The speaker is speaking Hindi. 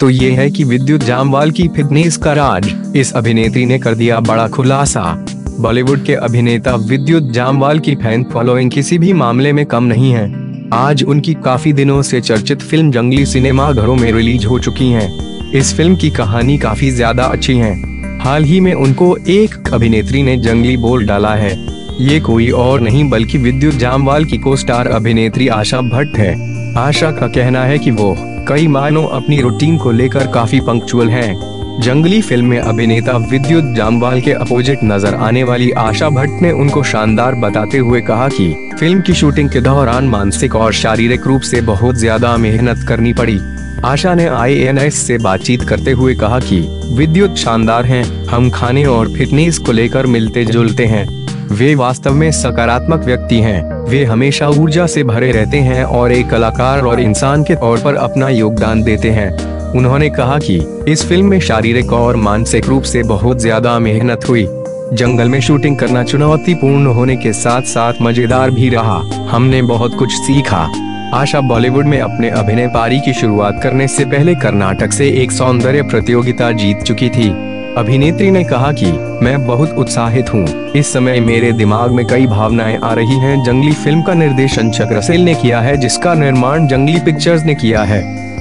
तो ये है कि विद्युत जामवाल की फिटनेस का राज। इस अभिनेत्री ने कर दिया बड़ा खुलासा। बॉलीवुड के अभिनेता विद्युत जामवाल की फैन फॉलोइंग किसी भी मामले में कम नहीं है। आज उनकी काफी दिनों से चर्चित फिल्म जंगली सिनेमा घरों में रिलीज हो चुकी है। इस फिल्म की कहानी काफी ज्यादा अच्छी है। हाल ही में उनको एक अभिनेत्री ने जंगली बोल डाला है। ये कोई और नहीं बल्कि विद्युत जामवाल की को स्टार अभिनेत्री आशा भट्ट है। आशा का कहना है कि वो कई मायनों अपनी रूटीन को लेकर काफी पंक्चुअल हैं। जंगली फिल्म में अभिनेता विद्युत जामवाल के अपोजिट नजर आने वाली आशा भट्ट ने उनको शानदार बताते हुए कहा कि फिल्म की शूटिंग के दौरान मानसिक और शारीरिक रूप से बहुत ज्यादा मेहनत करनी पड़ी। आशा ने IANS से बातचीत करते हुए कहा कि विद्युत शानदार हैं, हम खाने और फिटनेस को लेकर मिलते जुलते हैं। वे वास्तव में सकारात्मक व्यक्ति हैं। वे हमेशा ऊर्जा से भरे रहते हैं और एक कलाकार और इंसान के तौर पर अपना योगदान देते हैं। उन्होंने कहा कि इस फिल्म में शारीरिक और मानसिक रूप से बहुत ज्यादा मेहनत हुई। जंगल में शूटिंग करना चुनौतीपूर्ण होने के साथ साथ मजेदार भी रहा। हमने बहुत कुछ सीखा। आशा बॉलीवुड में अपने अभिनय पारी की शुरुआत करने से पहले कर्नाटक से एक सौंदर्य प्रतियोगिता जीत चुकी थी। अभिनेत्री ने कहा कि मैं बहुत उत्साहित हूँ। इस समय मेरे दिमाग में कई भावनाएं आ रही हैं। जंगली फिल्म का निर्देशन चक्रसेल ने किया है, जिसका निर्माण जंगली पिक्चर्स ने किया है।